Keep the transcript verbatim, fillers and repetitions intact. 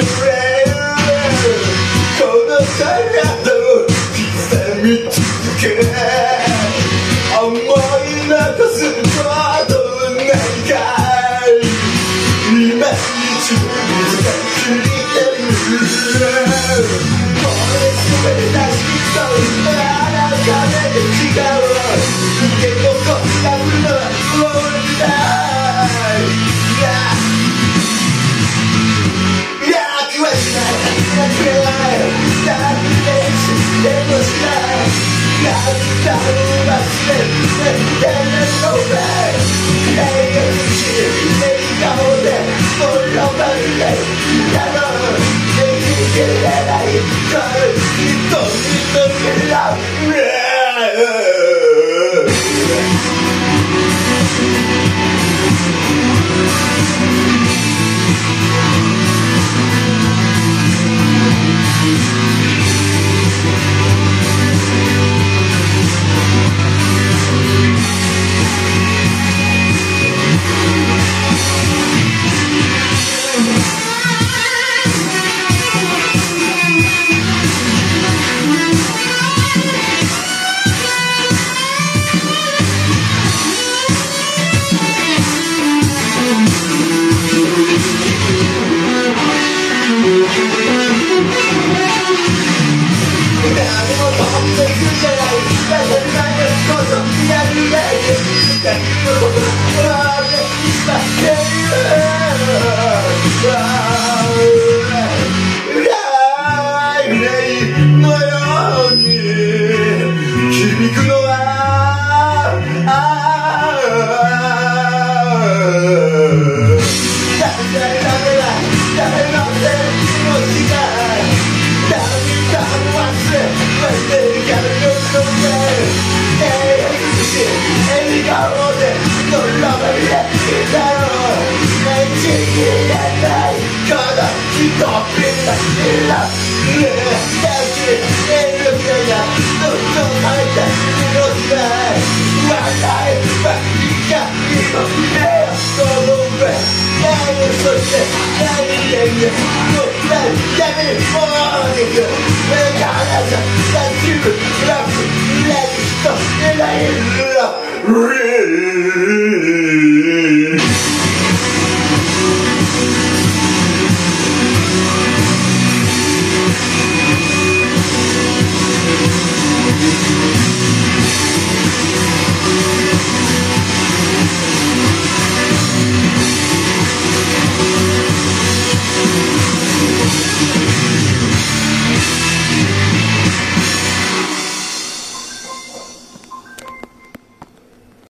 この体を刻み続け思い残すことないかい今一度水が切りてるこれ滑り出しそうあなたで違う受け残ったものはもうないいや詳しない泣けないだって知ってもしない涙を忘れて出るのべ永遠し笑顔で滅ばれたの生ききれないから人にのけらReal